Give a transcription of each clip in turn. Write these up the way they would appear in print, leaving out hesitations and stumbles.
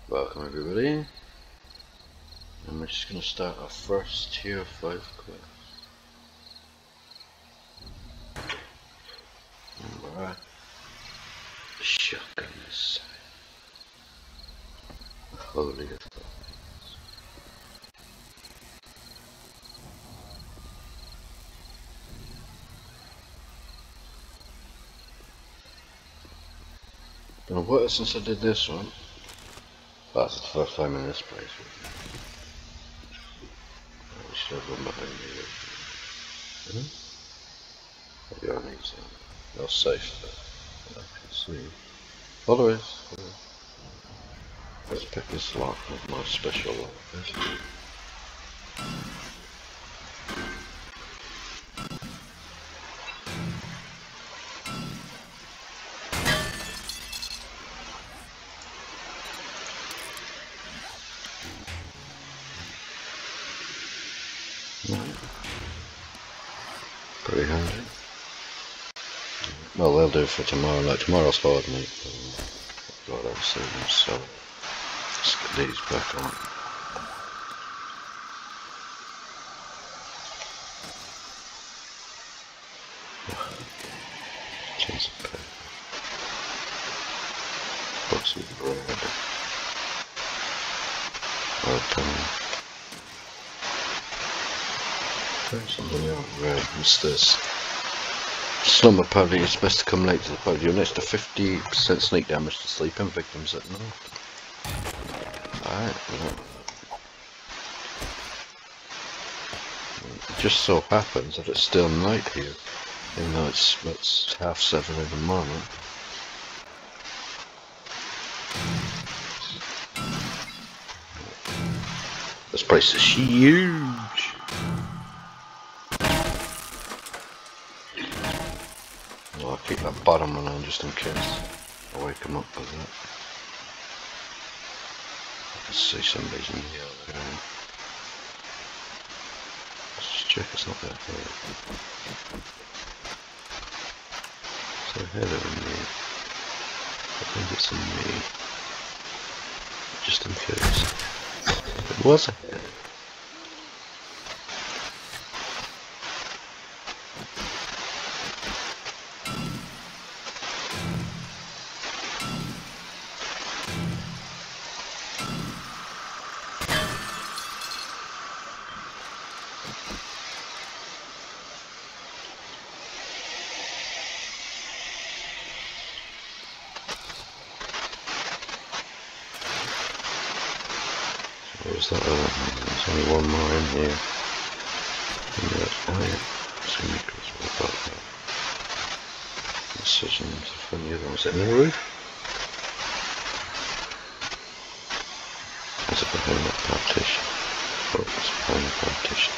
Welcome everybody, and we're just going to start our first tier 5 quest. And we're at the shotgun this side. Holy fuck. Been a while since I did this one. Well, that's the first time in this place. We should have one behind me. Maybe I need some. No safe that I can see. Follow us. Let's pick this lock with my special lock. Pretty handy. Well, they'll do for tomorrow. Like tomorrow's hard, mate. God, I've seen them, so let's get these back on. Chance of pay. Box of bread. Open. Something else red. What's this? Slumber party is best to come late to the party. You're next to 50% sneak damage to sleeping victims at night. Alright, well. It just so happens that it's still night here. Even though it's 7:30 in the morning. This place is huge! I'll keep that bottom one on just in case. I'll wake him up with that. I can see somebody's in the other room. Let's just check it's not that here. It's a header in me. I think it's in me. Just in case. It was a header. Where's that other one? There's only one more in here. Oh yeah, secrets about that. Decisions from the other ones in the roof. Is it behind that partition? Oh, it's behind the partition.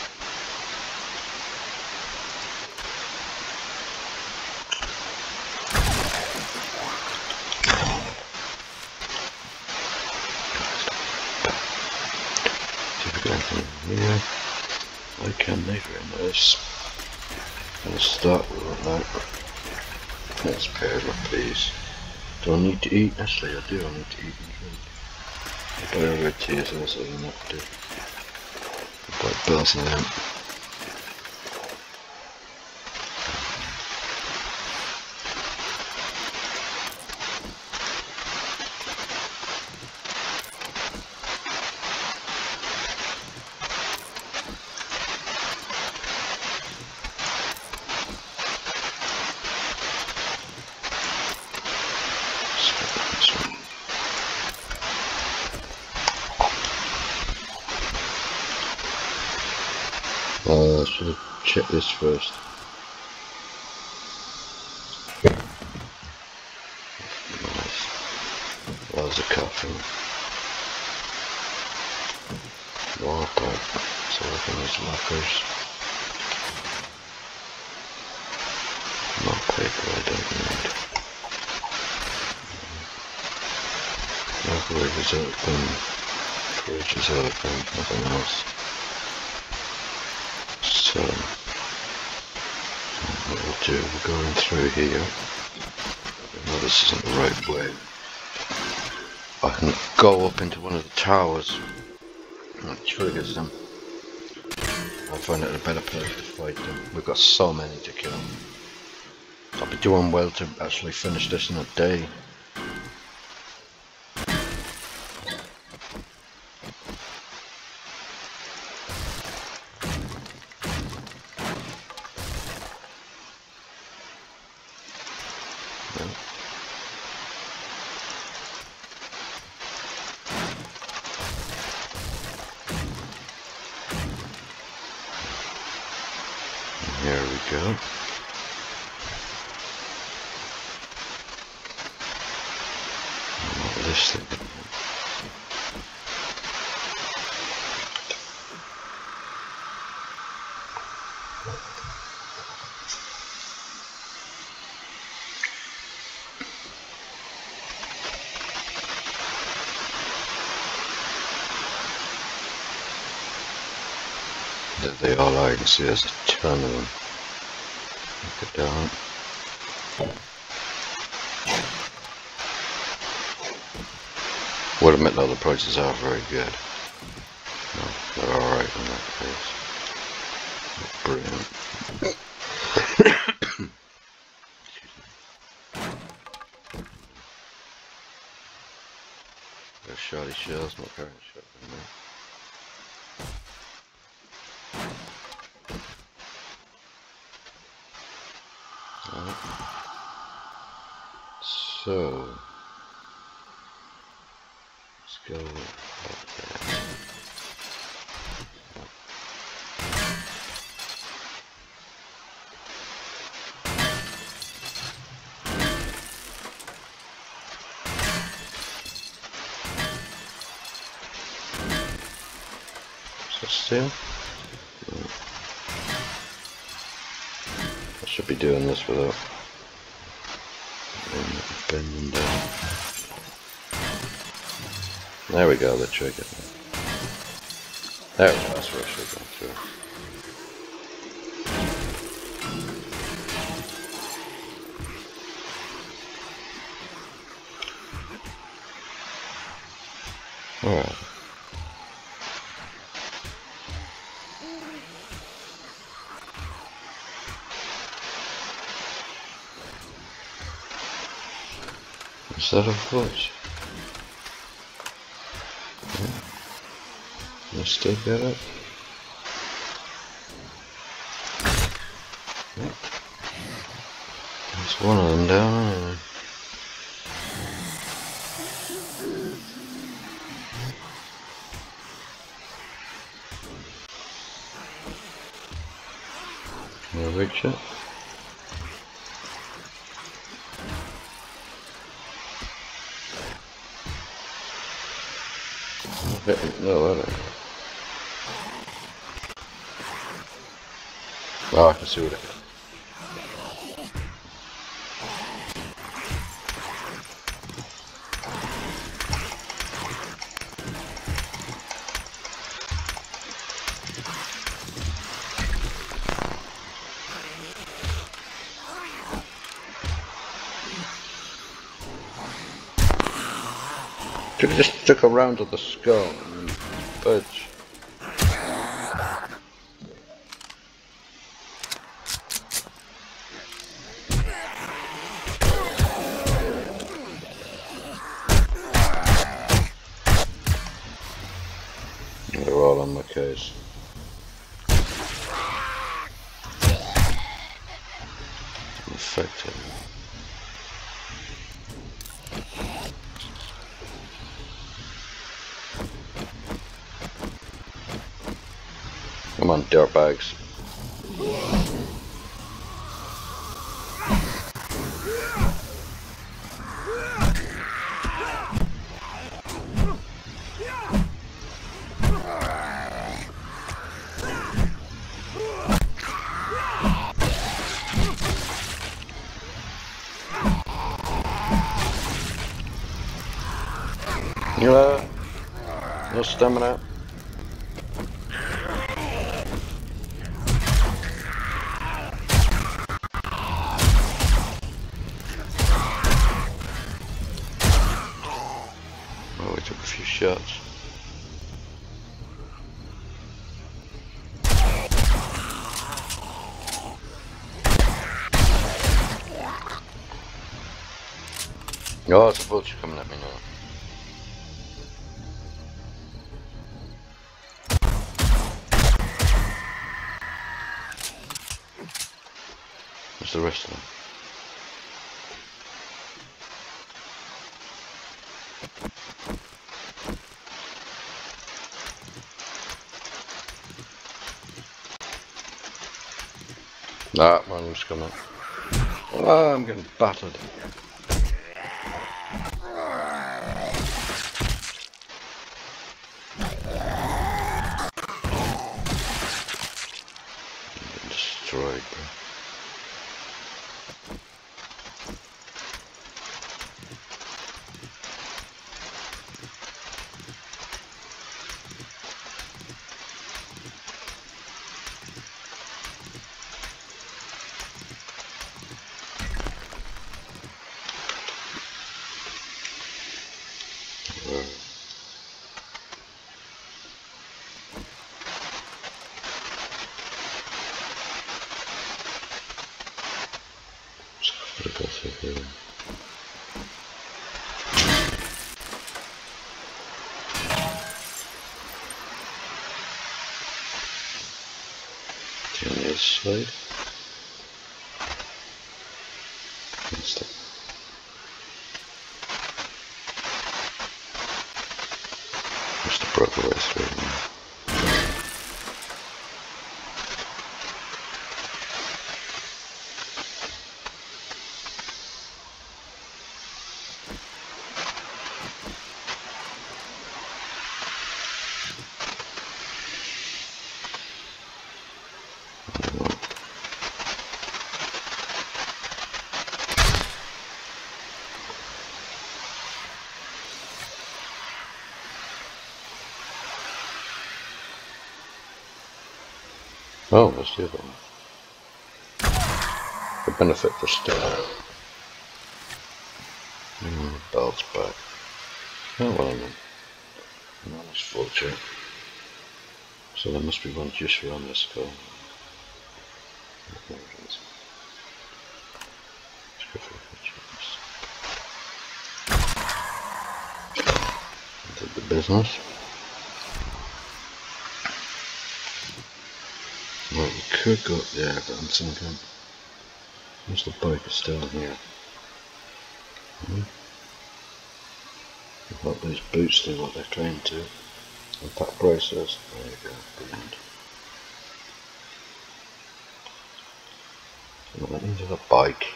Yeah, okay, very nice. I'll start with that. Let's pair my please. Do I need to eat? Actually, I do. I need to eat and drink. I buy a red tea as well, so I don't have to buy bells and lamp. I should have checked this first. Nice. There's a coffin. Water. So I think there's lockers. Not paper, I don't need. Microwave is open. Fridge is open. Nothing else. So, what we'll do, we're going through here. No, this isn't the right way. I can go up into one of the towers and it triggers them. I'll find out a better place to fight them. We've got so many to kill. I'll be doing well to actually finish this in a day. Here we go. This thing. That they all are. You can see there's a ton of them. Look at that. Would admit though the prices are very good. No, they're alright in that case. Brilliant. There's shoddy shells, not carrying shotgun there. So let's go up there. So still, I should be doing this without bending down. There we go, the trigger. There we go, that's where I should have gone through. Alright. Is that a foot? Can I still get it? Yep. There's one of them down. Can I reach it? No, I don't know. Oh, I can see what it is. Should have just stuck around to the skull and budge. They're all on my case. Infected. Come on, dirtbags. No stamina. Oh, we took a few shots. Oh, it's a vulture coming at me now. Where's the rest of them? That one was coming. Oh, I'm getting battered. Destroyed, bro. Gotta go through here. On the other side. That's the broke away through now. Oh, that's the other one. The benefit for still. Belt's back. Oh, well, then. Nice vulture. So there must be one just around this skull. There it is. Let's go for a vulture. Did the business. Well, we could go up there, but I'm thinking, once the bike is still here. I hope these boots do what they're trained to. Impact bracers. There you go, brilliant. Well, into the bike.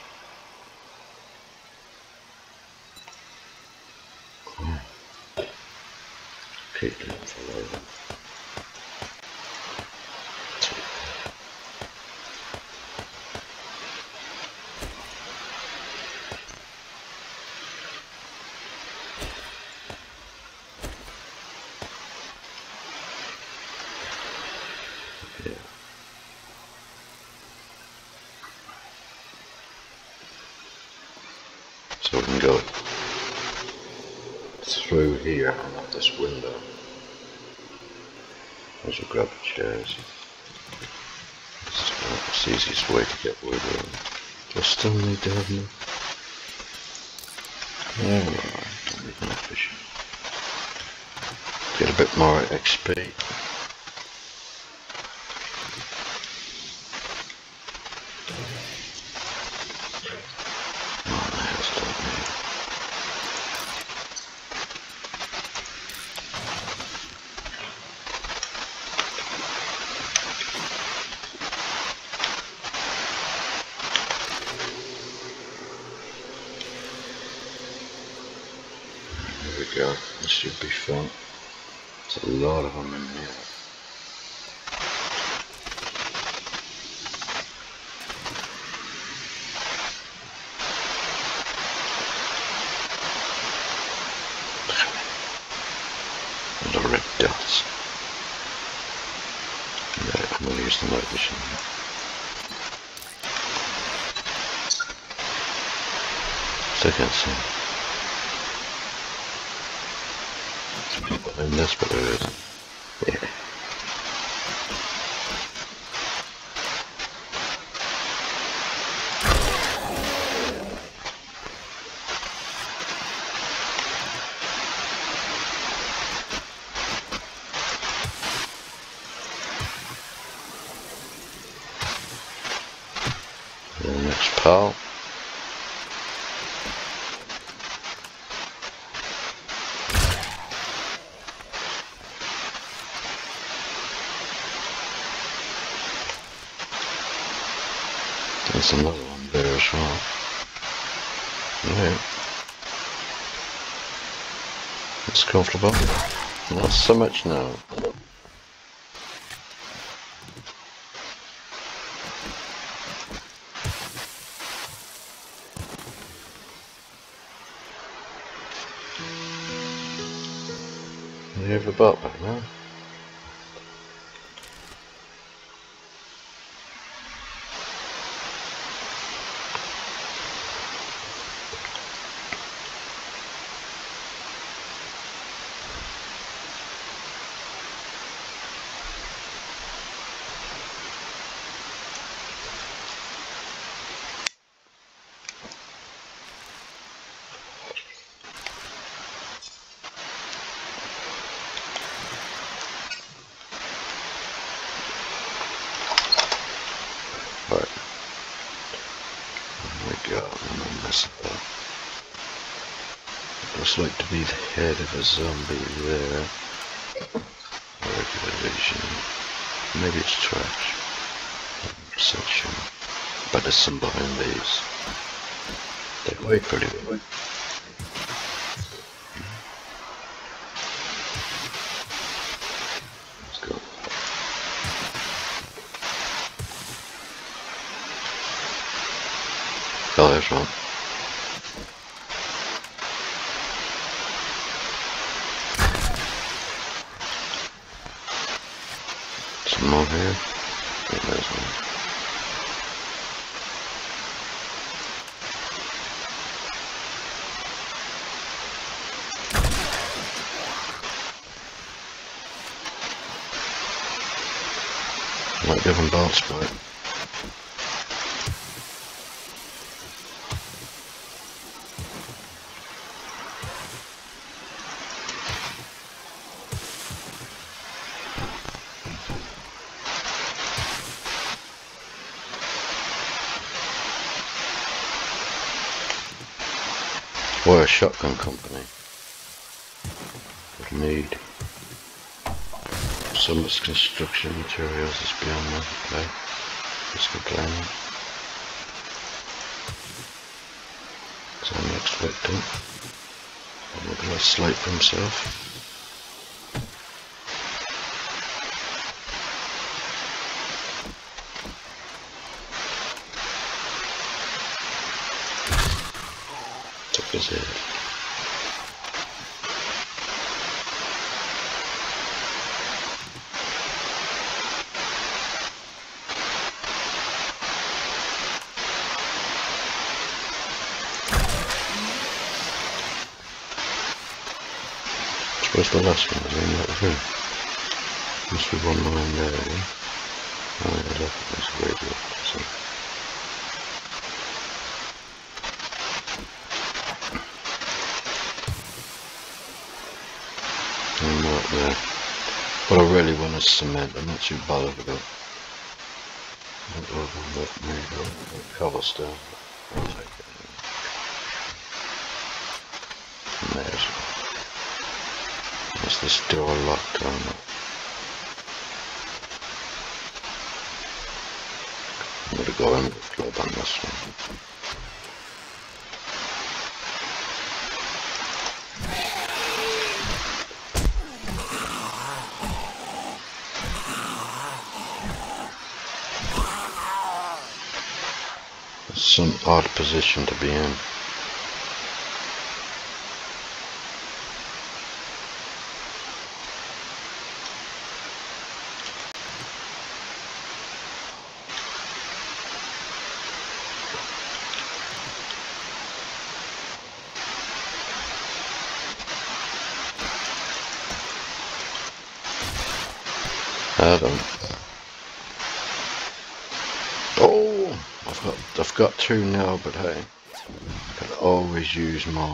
Keep looking for them. So we can go through here and up this window. As we grab the chairs. It's the easiest way to get wood in. Do I still need to have enough? No, don't need enough fishing. Get a bit more XP. There we go, this should be fun. There's a lot of them in here. The red dots. Yeah, I'm going to use the night vision. Still can't see. There's people in this, but there is. Yeah. The next pal. There's another one there as well. Right. It's comfortable. Not so much now. You have a belt back now. Right. There we go. And then this looks like to be the head of a zombie there. Regular vision. Maybe it's trash. Perception. But there's some behind these. They weigh pretty well. Let's go. Oh, there's one. Some more here. Yeah, there's one. Like different bolts, but we're a shotgun company. Would need some of its construction materials is beyond my play. It's complaining. It's our next victim. Look at that slate for himself. Took his head. Where's the last one? Is there any out of here? Must be one line there, yeah? Oh yeah, look, there's a radio. So. And right there. What I really want is cement. I'm not too bothered about cobblestone. I'll take it. And there's it. Is this door locked or not? I'm going to go in with the club on this one. It's some odd position to be in. Adam. Oh, I've got two now, but hey, can always use more.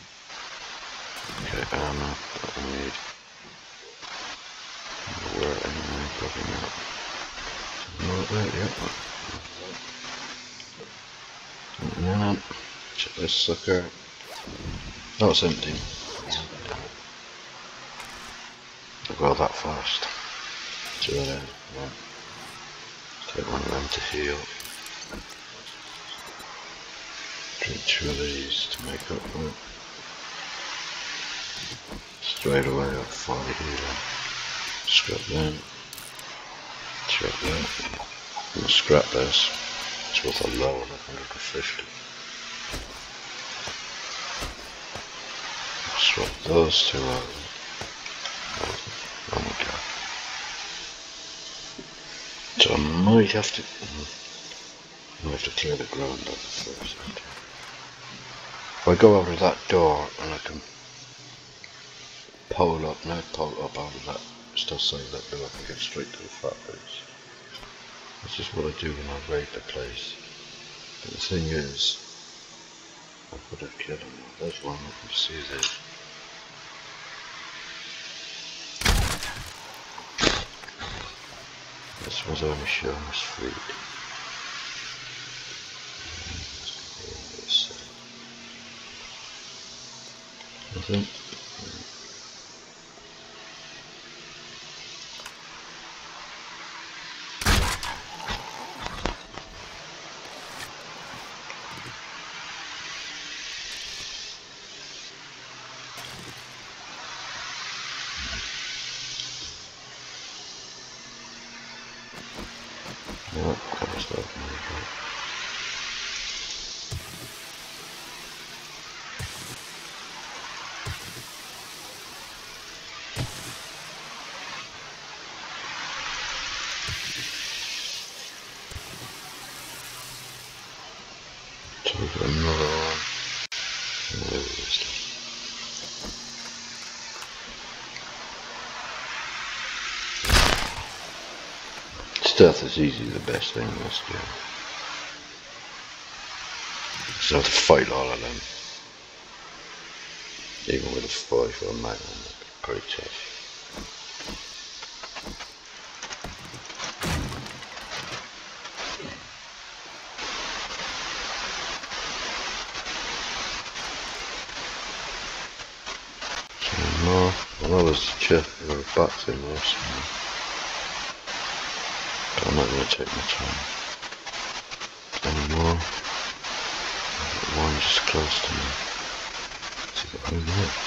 Okay, armor that I need. Where anyway, probably not. Not there yet. Yeah. Check this sucker. Oh, it's empty. I'll go that fast. To that end. Yeah. Take one of them to heal. Drink two of these to make up for it. Straight away I'll find healing. Scrap them. Check that. I'm gonna scrap this. It's worth a low on 150. I'll swap those two out. Oh my god. So I might have to clear the ground over first. If I go over that door and I can pole up out of that, still save that door, I can get straight to the fat base. That's just what I do when I raid the place. But the thing is, I could have killed him. There's one, I can see this. This was only showing us food. Nothing. Nope, that was that. Take another one. There it is. Stealth is easily the best thing in this game. So I have to fight all of them. Even with a 44 magnum, pretty tough. More. I know there's a chest with a box in there somewhere. But I'm not going to take my time. Any more? One just close to me. Let's see if it works.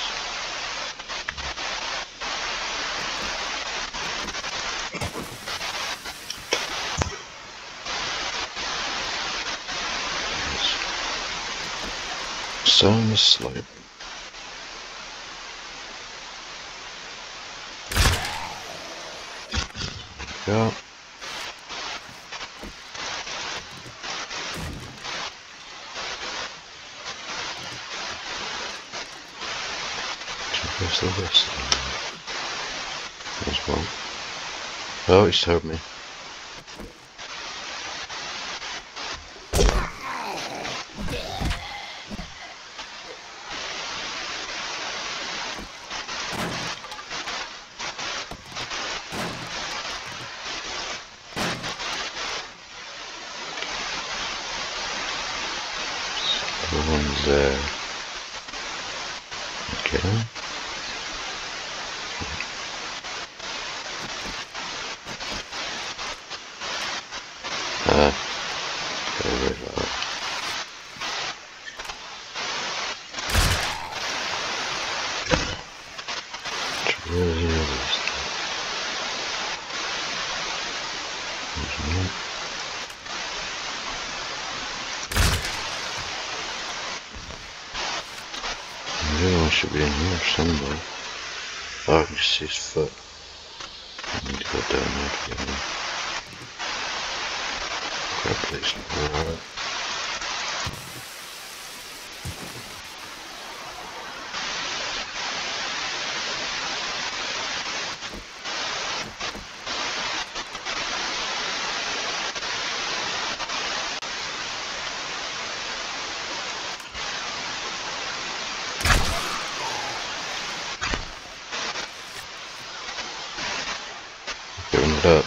Sound asleep. Yeah. Where's the rest? There's one. Oh, he's told me. The one's there. Okay. Get rid of that. Where are the others? There's one. The other one should be in here somewhere. Oh, I can just see his foot. I need to go down there to get him. Grab these. Alright. it up.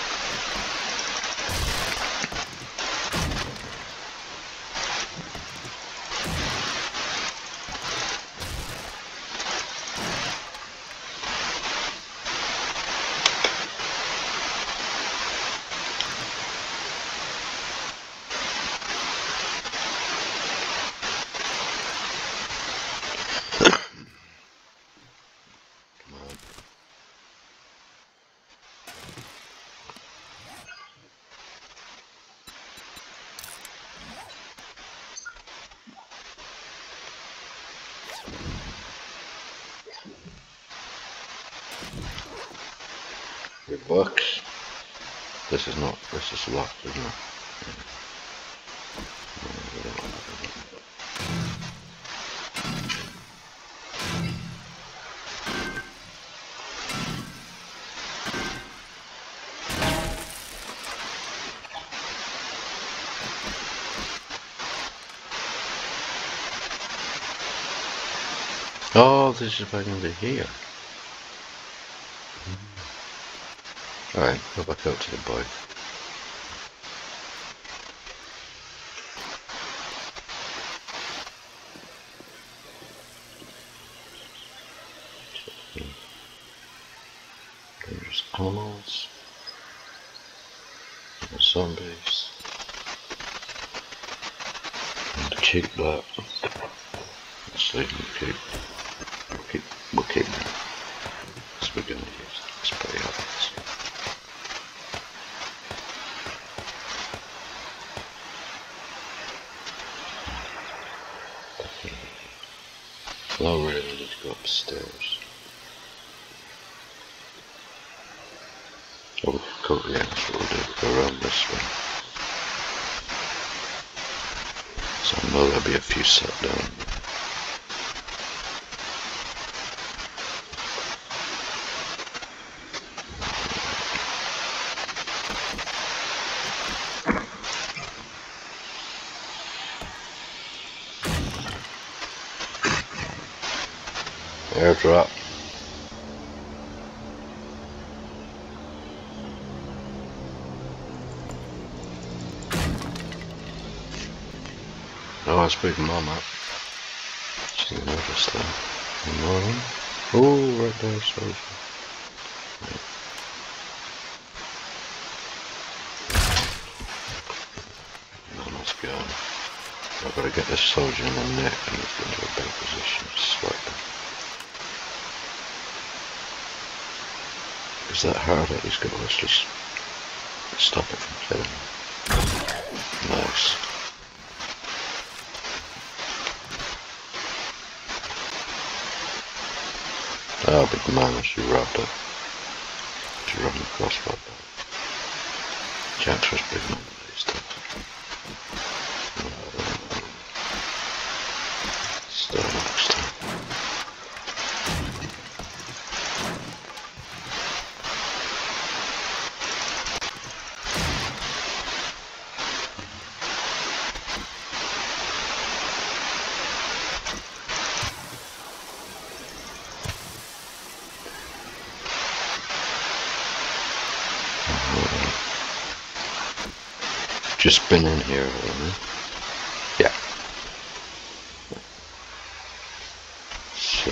Good bucks. This is locked, isn't it? Oh, this is back into here. Alright, go back out to the bike. Dangerous animals. Zombies. And the cheap black. Let's see, we'll keep that. So we're gonna use this pretty obvious. Well, I really need to go upstairs. Oh, cool, yeah, that's what we'll do. We'll go around this way. So I know there'll be a few set down. Airdrop. Oh, that's Big Mama. She didn't notice that. Oh, right there, soldier. Mama's gone. I've got to get this soldier in the neck and he's into a big position to swipe him. Is that hard? At least got to actually stop it from killing. Nice. Oh, Big Mama, she robbed it. She robbed the crossbow. Can't trust Big Mama these days. Still next time. Just been in here, haven't we? Yeah. So,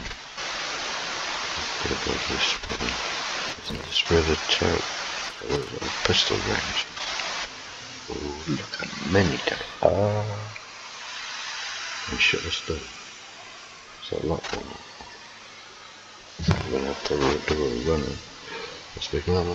gonna go this way. Isn't this where the pistol range? Oh, look at many times. Ah. And shut this door. Is that locked or not? I'm gonna have to do a running. Let's Big Mama.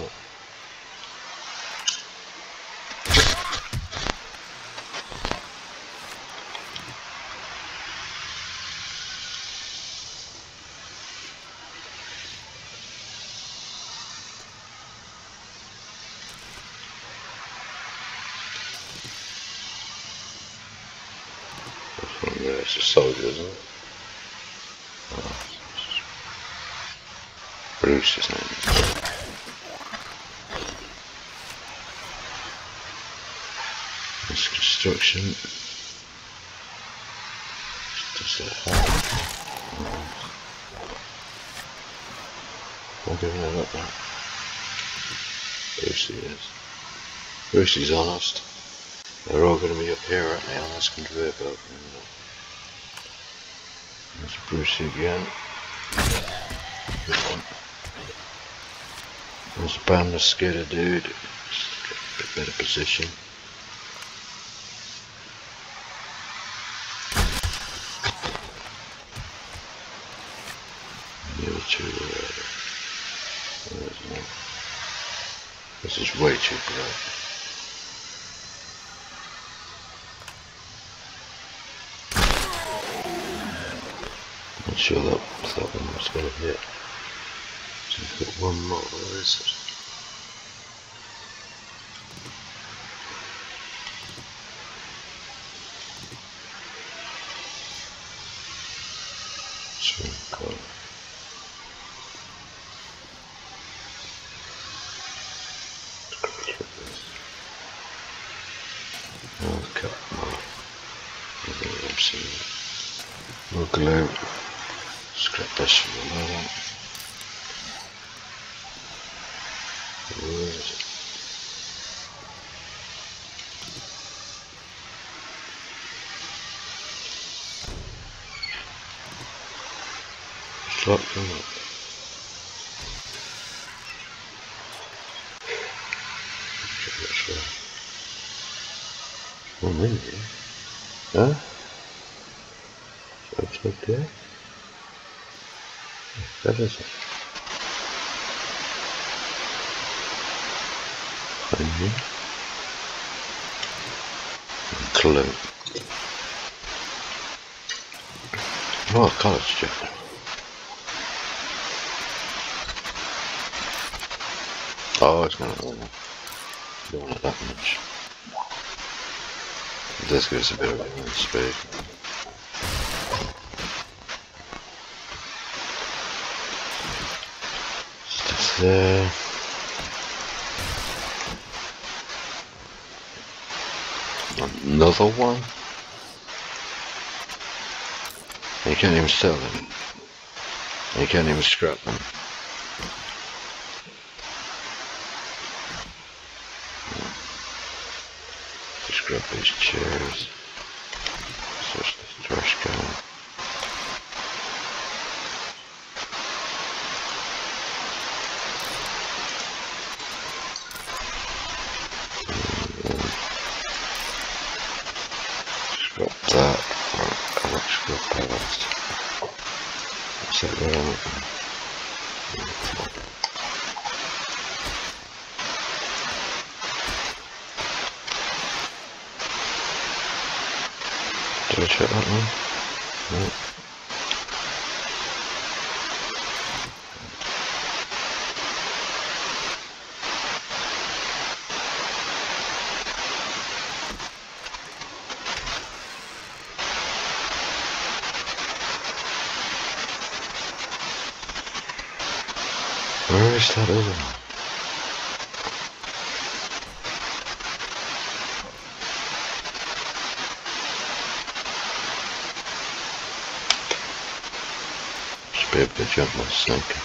There's a soldier, isn't it? Oh. Bruce, his name is. This construction. Just a I'll give it like that. Brucey is. Brucey's honest. They're all going to be up here, aren't they, on this conveyor belt? There's Brucey again. There's a band of skater dude. Just get a bit better position. The other two are there's one. This is way too bright. Not sure that one was going to hit. So we've got one more. Where is it? More glue. Scrap this for the moment. Where is it? It's locked, isn't it? That's right. One minute, huh? So it's okay. That is it. Onion. Clue. Oh, college jacket. Oh, it's gonna don't want it that much. This gives a bit of a speed. Stuff there. Another one. And you can't even sell them. And you can't even scrap them. Just grab these chairs. Search the trash can. Scrap that for electrical pellets. Set that on. Did I check that one? No. Where is that other one? Should be able to jump that snake.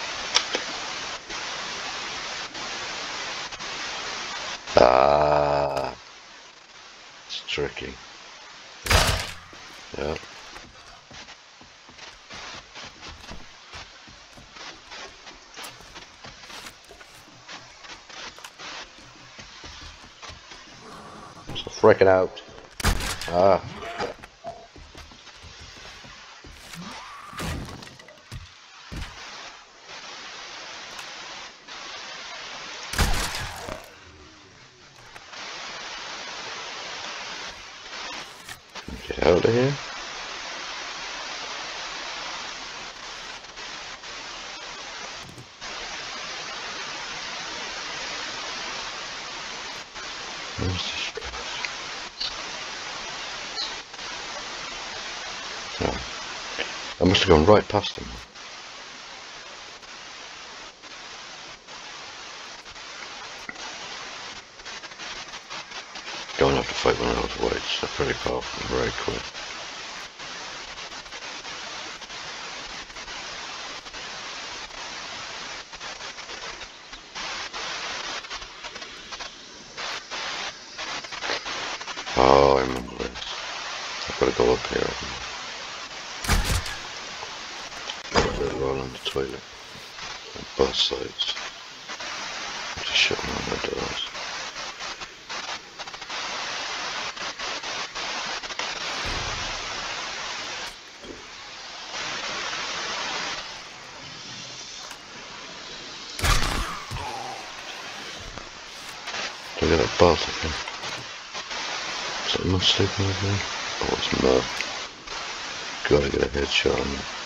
Ah, it's tricky. Yeah. So freak it out. Ah. Get out of here. Where's this? Oh. I must have gone right past him. Don't have to fight one of those weights. They're pretty powerful and very quick. Gotta go up here. Put a roll on the toilet on both sides. Just shutting all the doors. Look at that bolt again. Is that mud sleeping over there? Oh, it's mud. Gotta get a headshot on it.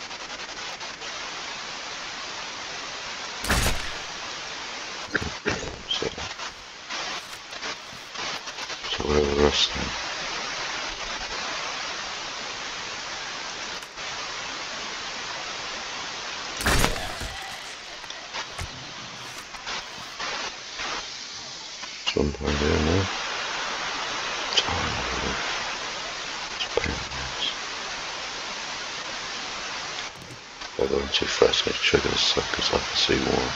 So where are the rest then? There's one down there now. It's horrible. It's paradise. If I go in too fast, I'm going to trigger the suckers. I can see one.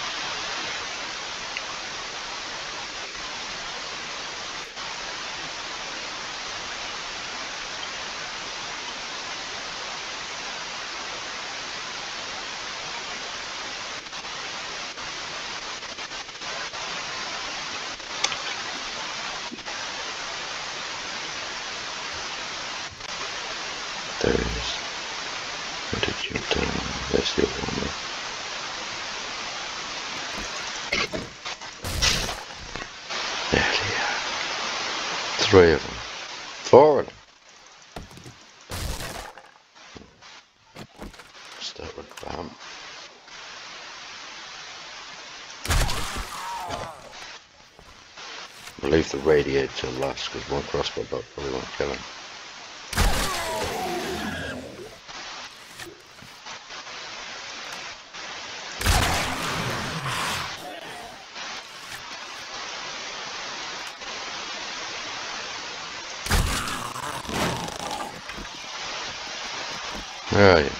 There it is. Where did you down? There's the other one there. There they are. 3 of them. 4 of them. Start with BAM. We'll leave the radiator till last because one crossbow bolt probably won't kill him. Where are you?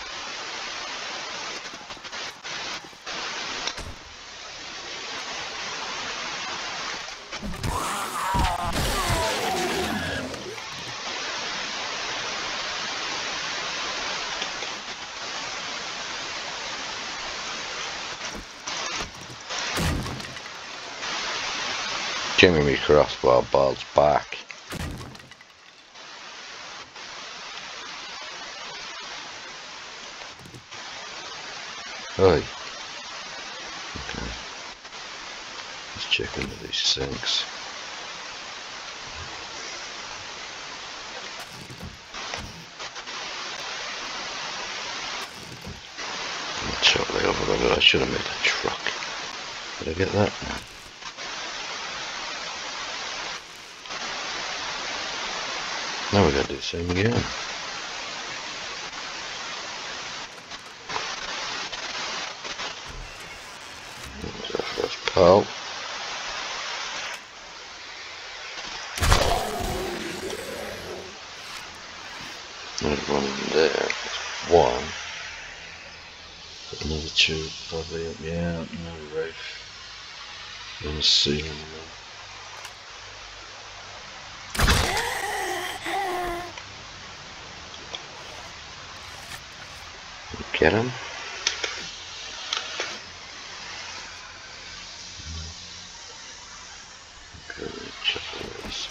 Jimmy crossbow bolt's back. Oi. Okay. Let's check into these sinks. Shortly over there, I should have made a truck. Did I get that now? Now we gotta do the same again. There's our first pole. There's one in there. There's one. Another 2 probably up, yeah, up in the roof. On the ceiling there. Get him. Good, check this.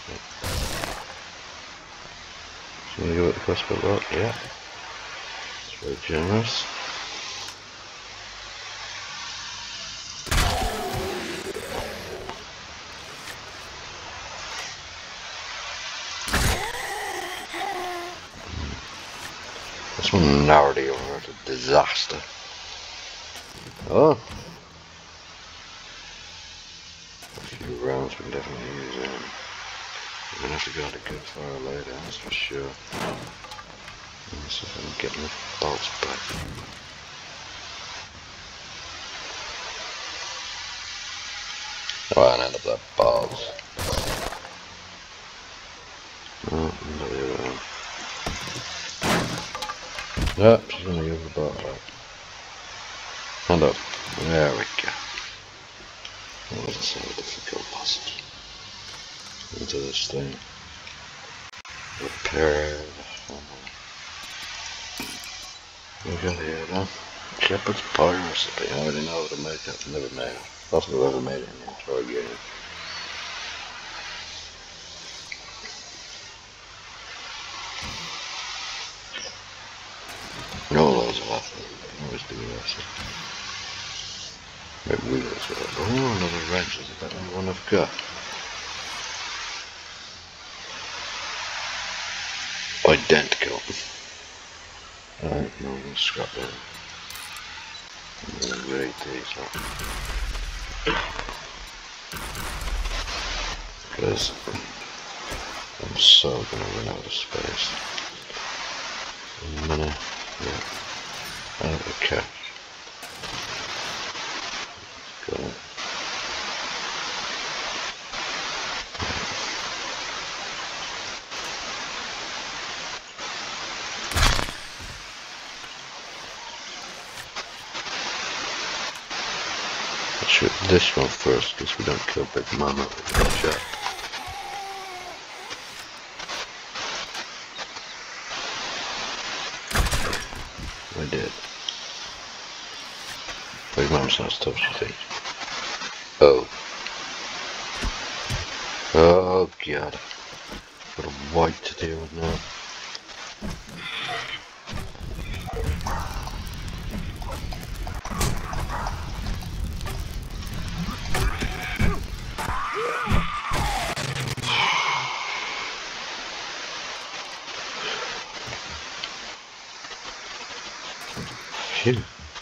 So you go with the crossbow bolt? Yeah. It's very generous. This one already over a disaster. Oh! A few rounds we can definitely use them. We're gonna have to go to good fire later, that's for sure. Let's see if I can get my bolts back. Oh, I end up that balls. Oh, no, the other one. Yep, she's gonna give the bolt back. Hand up. There we go. That wasn't so difficult, was it? Into this thing. Repair. We got here then. Shepherd's Pie recipe. I already know how to make it. Never made it. I don't think I've ever made it in the entire game. No loads of waffle. I always do this. Maybe wheels. Oh, another wrench. Is that the one I've got? Identical. Alright, no, we'll scrap that. We'll rate these up. Because I'm so gonna run out of space. In a minute, yeah. Out of cash. Got it. Let's shoot this one first, because we don't kill Big Mama with the shot. I did. Big Mama's not tough, she thinks. Oh. Oh god. Got a white to deal with now. Phew.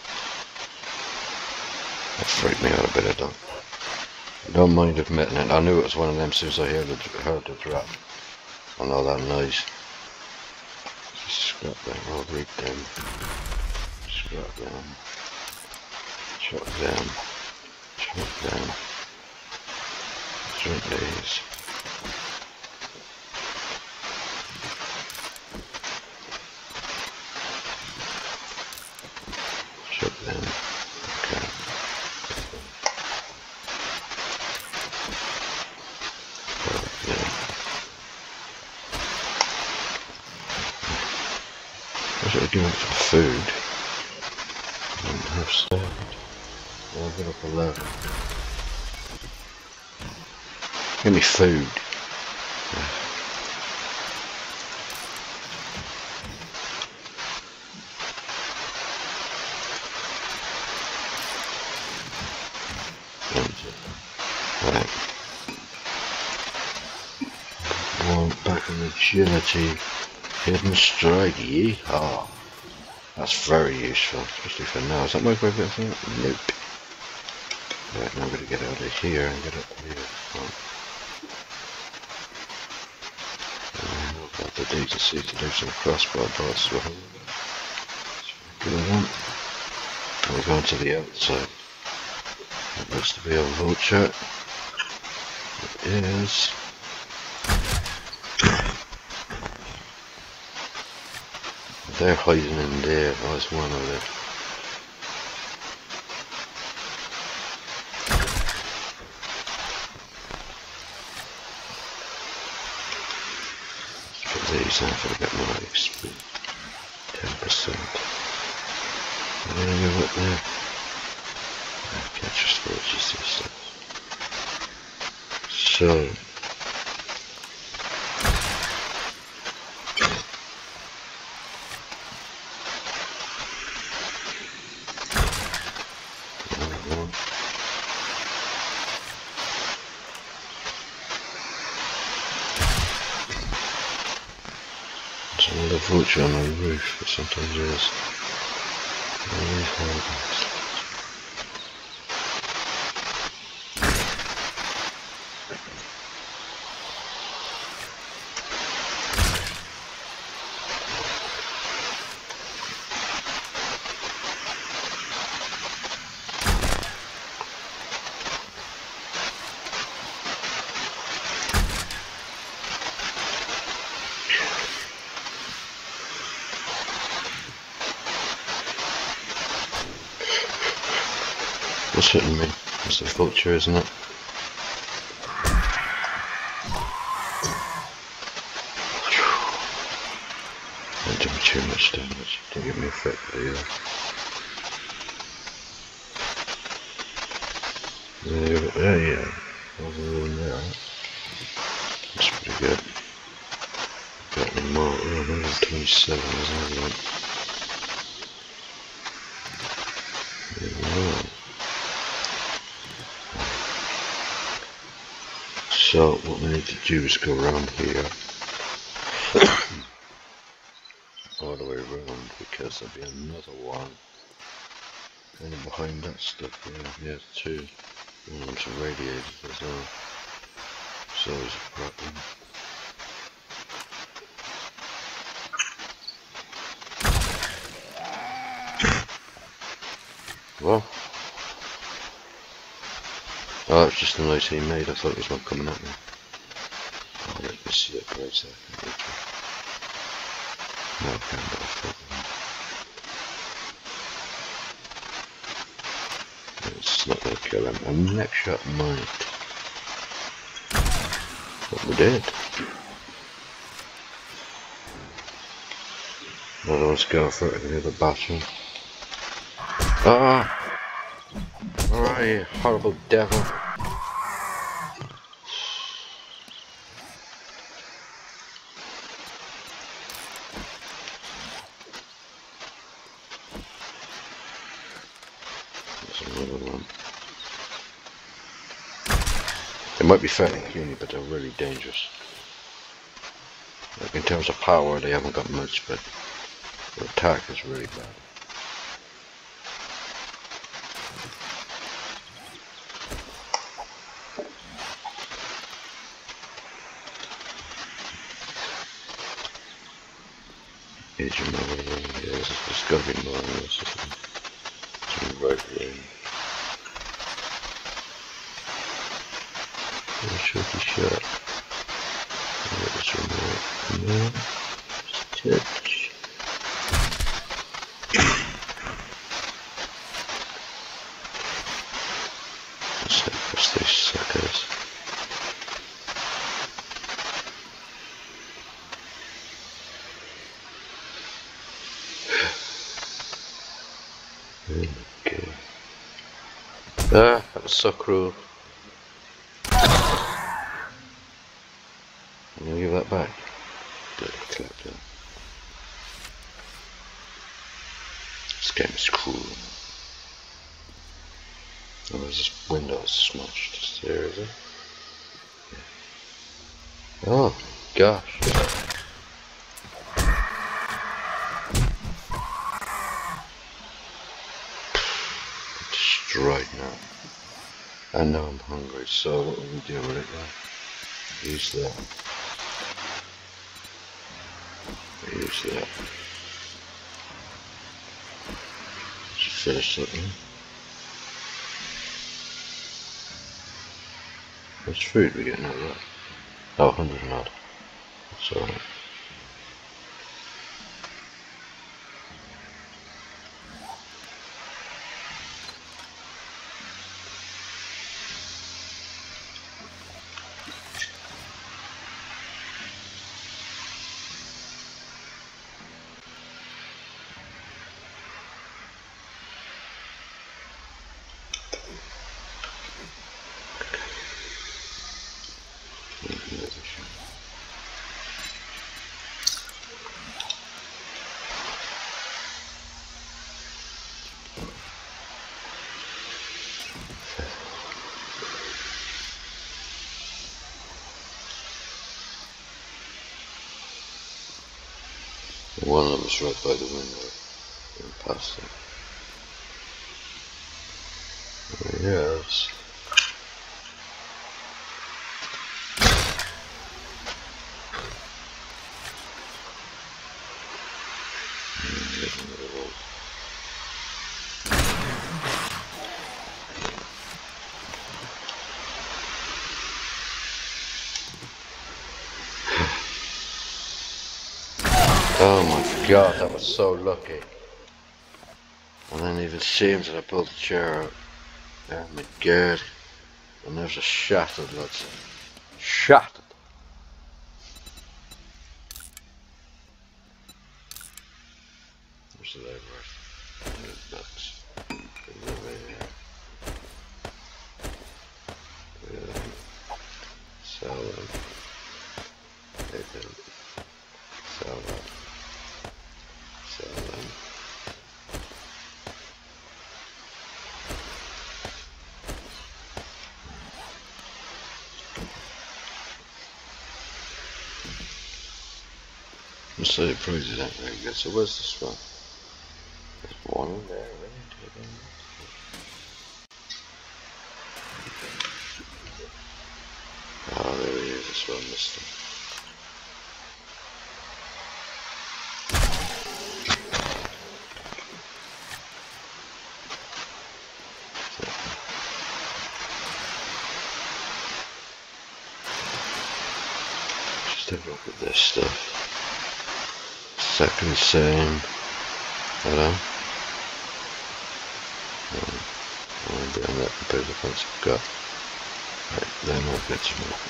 That freaked me out a bit, I don't mind admitting it. I knew it was one of them as soon as I heard the drop. I know that noise. Just scrap them, I'll read them. Scrap them. Chop them. Chop them. Drink these. Chop them. Okay. I should have given it some food. And have starved. I'll get up 11. Give me food. Right. One back in agility. Hidden strike, yeehaw. That's very useful, especially for now. Is that my way of it? Nope. Right, now I'm going to get out of here and get up here. I've got the decency to do some crossbow bolts as well. Good one. We're going to the outside. That looks to be a vulture. It is. They're hiding in there. Oh, there's one over there. Let's put these on for a bit more XP. 10%. And then you up there. Okay, just for just this stuff. So. Another vulture on the roof, it sometimes is. What's hitting me? It's the vulture, isn't it? too much damage. Didn't give me a fit either. Yeah. Other than that, that's pretty good. Got any more? Oh, 127 is that one. Yeah. So what we need to do is go around here. All the way around, because there'll be another one. And behind that stuff, yeah, two. And some radiators as well. So there's a problem. Well. Oh, it's just the noise he made. I thought it was one coming at me. Oh, let me see it for a second. No, I can't get off that. It's not going to kill him. And next shot might. But we did. Another one's going for it in the other bathroom. Ah! Alright, you horrible devil. There's another one. They might be fairly puny, but they're really dangerous. Like in terms of power, they haven't got much, but their attack is really bad. Agent over there, yeah, there's got to be more in this. Some right room. Shorty shot. There's remote. No. Touch. Let's see what's these suckers. Okay. Ah, that was so cruel. I'm gonna give that back. Bloody clapdown. This game is cruel. Oh, there's this window smashed just there, is it? Yeah. Oh, gosh. Destroyed now. And now I'm hungry, so what will we do with it now? Use that. Use that. Should finish something. How much food we getting out of that? Oh, 100 and odd. That's alright. One of them was right by the window and past it. Yes. Oh my god, that was so lucky. And then even seems that I pulled the chair out. Oh my god. And there's a shattered, lads. Shattered. much are they worth? $8. Sell them. They don't. Sell them. Sell them. So the prices aren't very good. So where's this one? There's one in there, right? Oh, there he is. This one, Mister. Just have a look at this stuff. Second same. Hello. I'm doing that compared to the ones I've got. Right, they're not good to me.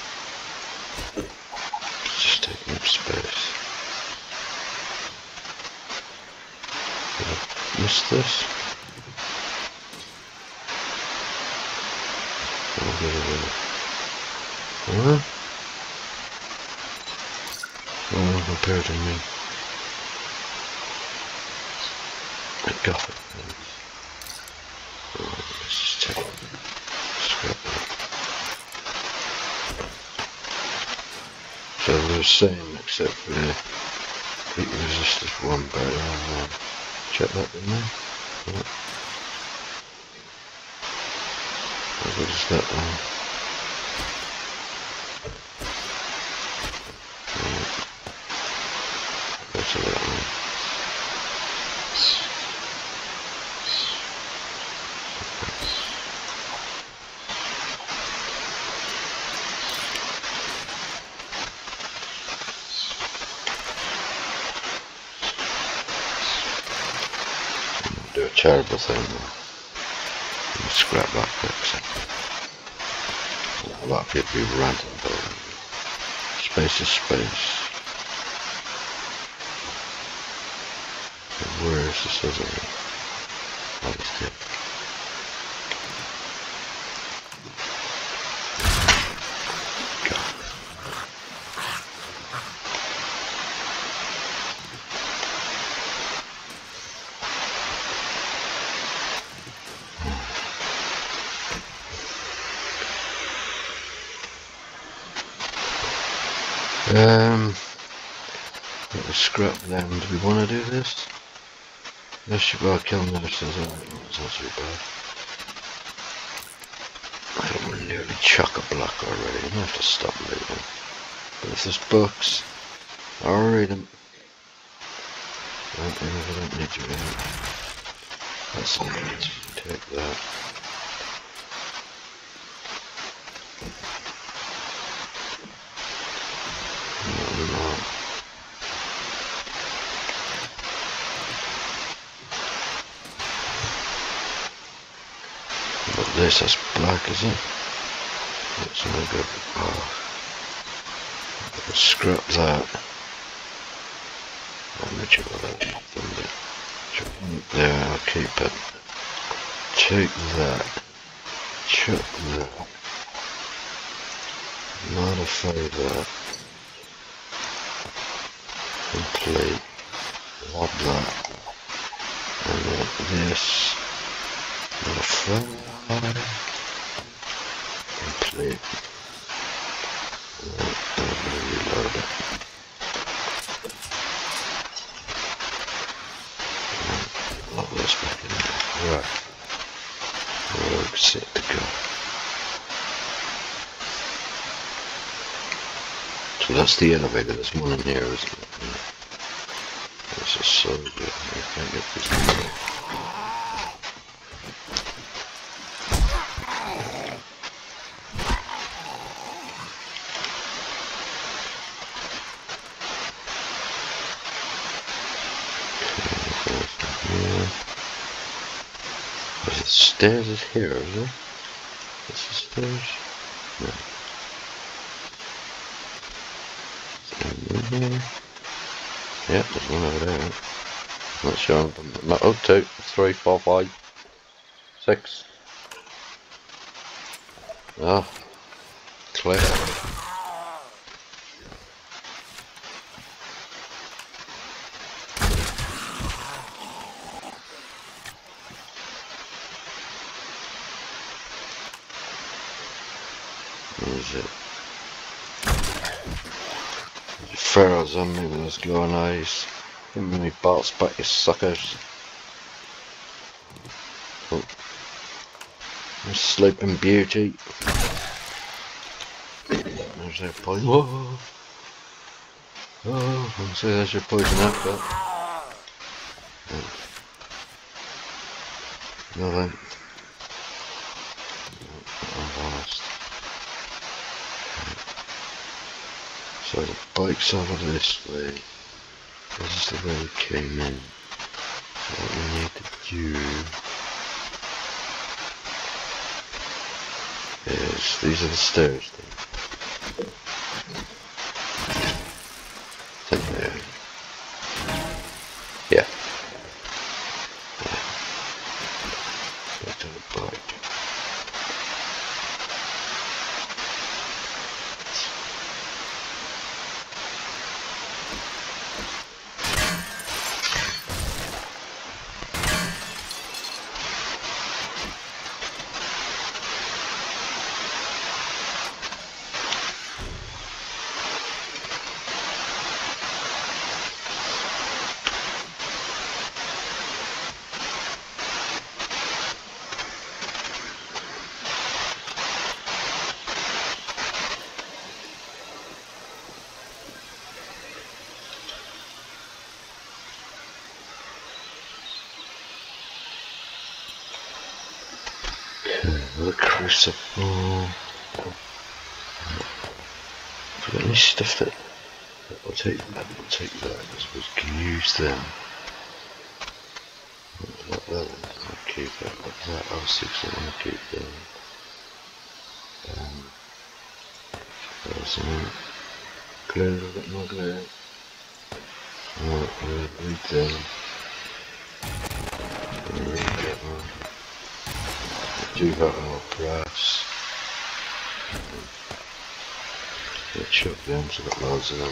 It's just taking up space. Did I miss this? Huh? Oh, compared to me. I got it. Oh, let's just take it. Scrap it. So they're the same except for the heat resistance one better. Check that in there. Yeah. How good is that one? Yeah. Better that one. Do a terrible thing now. Scrap that fix. A lot of people be ranting about it. Space is space. And where is this other one? What is it? Let's scrap them. Do we want to do this? Yes, you are killing nurses. It's not too bad. I would nearly chuck a block already. I have to stop moving. But if there's books, I'll read them. I don't need to read them. That's alright. Take that. No. But this is black, is it? It's no good. Oh. Let's scrap that. How much of that? There, I'll keep it. Take that. Chuck that. Modify that. Complete. Lob that. And then this. Modify. Complete. And I'm going to reload it. Lob this back in there. Right. We're set to go. So that's the elevator. There's one in here, isn't it? This is so good. I can't get this one. The stairs is here, is it? This is stairs? No. Is there one here? Yep, there's one over there. Not sure. Oh, 2, 3, 4, 5, 6. Ah, clear. What is it? Pharaohs on me with those glowing eyes. Give me my bolts back, you suckers. Oh. Sleeping Beauty. There's their poison. Whoa! Oh, I say there's your poison after. Nothing. I'm honest. So the bike's over this way. This is the way we came in. So what we need to do is, these are the stairs then. I think they are. Yeah. Back to the bike. The crucible. I've got any stuff that I'll take that, I suppose we can use them. I'll keep that, what's that? Oh, 6, I'm gonna keep them. There's some glue, a bit more glue. We'll read them. Do have more brass. Get shotguns, I've got loads of them.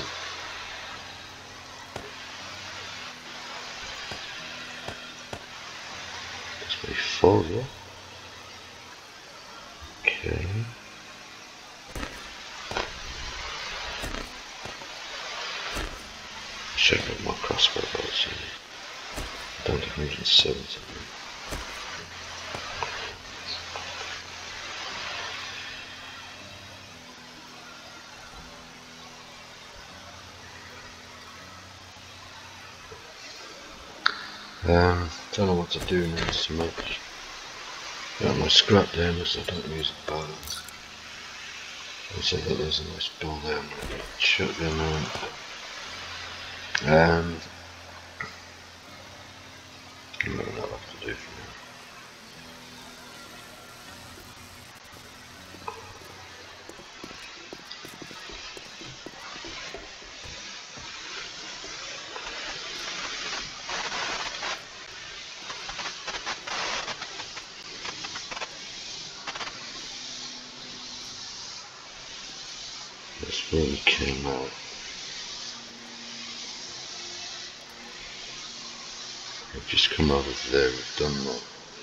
That's pretty full, yeah? Okay. Should have more crossbow bolts in it. Down to 170. Don't know what to do now so much. Got my scrap down because I don't use the bones. I said that there's a nice ball down there. Shotgun on. I don't know what I'll have to do for now. That's where we came out. We've just come over there, we've done that.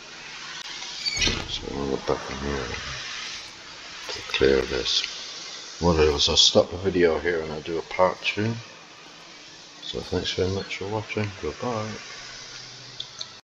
So I'm going to go back in here to clear this. What I'll do is I'll stop the video here and I'll do a part 2. So thanks very much for watching. Goodbye.